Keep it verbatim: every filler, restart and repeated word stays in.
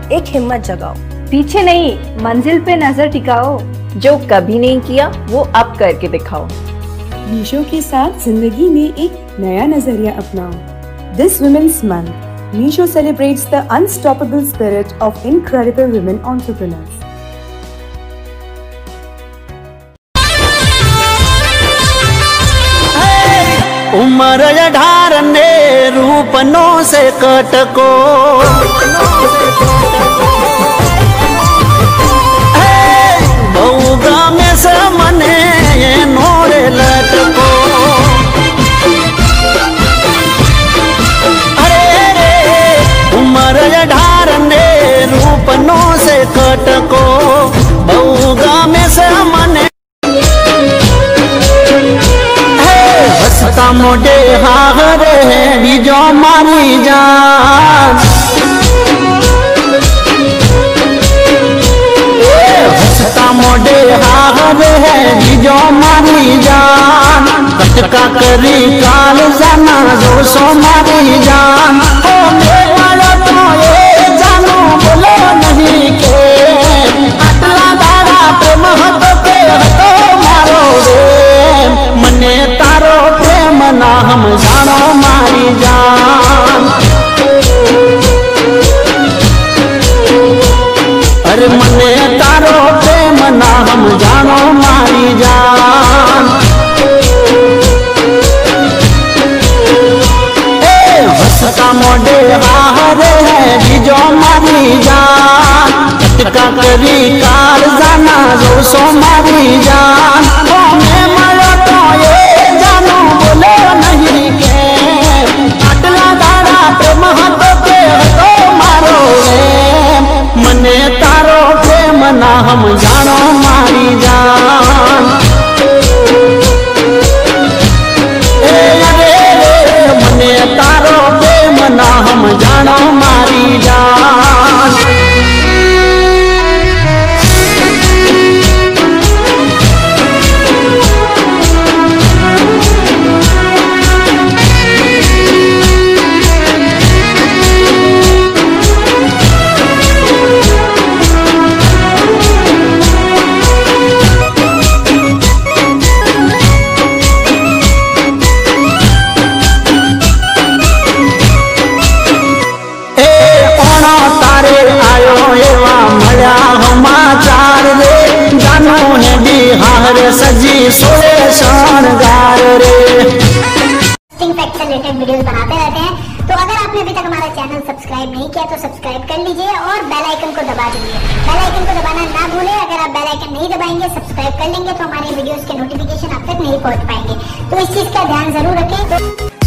एक हिम्मत जगाओ। पीछे नहीं, मंजिल पे नजर टिकाओ। जो कभी नहीं किया वो अब करके दिखाओ। मीशो के साथ जिंदगी में एक नया नजरिया अपनाओ। This women's month, Meesho celebrates the unstoppable spirit of incredible women entrepreneurs. उमर अठार ने रूपनो से कटको, बहुगा में से मने नोरे लटको। उमर अठार ने रूपनो से कटको, बहुगा में से मने हंसता मोटे हारे बीजो मारी जान। हंसता मोटे हारे बीजो मारी जान। कटका करी काल जाना जो सो मारी जान। ओ मेरा तो ये जानू बोलो नहीं के, आटला दाड़ा प्रेम हतो के हतो मारो रे। मने तारो प्रेम ना हम जानो मारी जान। अरे मने तारो प्रेम ना हम जानो मारी जान। हंसता मोडे हारे है बीजो मारी जान। कटका करी कार जाना जो सो मारी जान। ओ मैं मरो तो ये जानू बोलो नहीं के, आटला दाड़ा प्रेम हतो के हतो मारो रे। मने तारो प्रेम ना हम जानो मारी जान। ए अरे रे मने तारो प्रेम ना हम जानो मारी जान। सजी सोए शृंगार रे। फैक्ट से रिलेटेड वीडियोस बनाते रहते हैं, तो अगर आपने अभी तक हमारा चैनल सब्सक्राइब नहीं किया तो सब्सक्राइब कर लीजिए और बेल आइकन को दबा दीजिए। बेल आइकन को दबाना ना भूलें। अगर आप बेल आइकन नहीं दबाएंगे, सब्सक्राइब कर लेंगे तो हमारे वीडियोस के नोटिफिकेशन आप तक नहीं पहुंच पाएंगे। तो इस चीज का ध्यान जरूर रखें। तो